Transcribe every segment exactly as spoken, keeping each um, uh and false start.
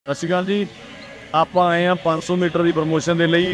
ਸਤਿ ਸ਼੍ਰੀ ਅਕਾਲ ਜੀ। ਆਪਾਂ ਆਏ ਹਾਂ ਪੰਜ सौ ਮੀਟਰ ਦੀ ਪ੍ਰਮੋਸ਼ਨ ਦੇ ਲਈ।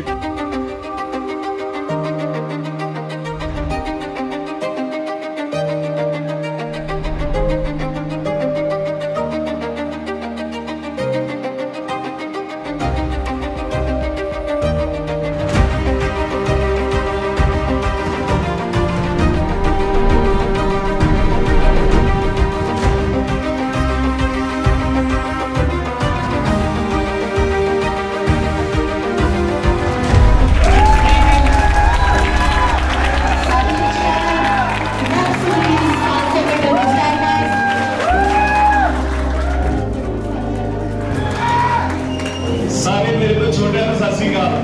सारे मेरे तो छोटे हैं सत श्री अकाल।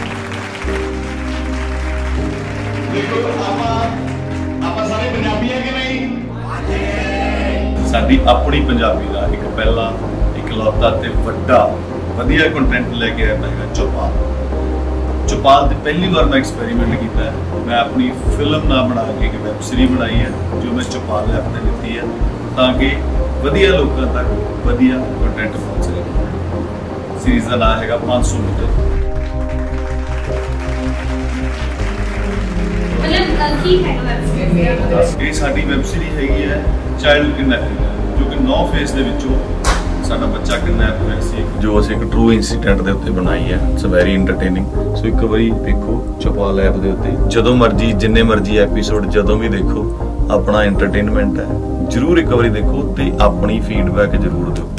देखो आपा आपा सारे पंजाबी है कि नहीं? साडी अपनी पंजाबी का एक पहला इकलौता ते वड्डा वधिया कंटेंट लेके आया मैं चौपाल। चौपाल की पहली बार मैं एक्सपेरीमेंट किया है। मैं अपनी फिल्म ना बना के एक वैब सीरीज बनाई है जो मैं चौपाल ऐप ने दी है ताकि वधिया लोगों तक वधिया कंटेंट पहुँच सके। सीरीज का नाम है पाँच सौ मीटर। ये साडी वैब सीरीज हैगी है चाइल्ड किडनैपिंग जो कि नौ फेस दे विचों साडा बच्चा किडनैप होया सी जो असीं एक ट्रू इंसीडेंट दे उत्ते बनाई है। It's vary entertaining. सो एक बारी देखो चौपाल ऐप दे उत्ते जदों मर्जी जिन्ने मर्जी एपीसोड जदों भी देखो अपना एंटरटेनमेंट है। जरूर एक बारी देखो ते अपनी फीडबैक जरूर दो।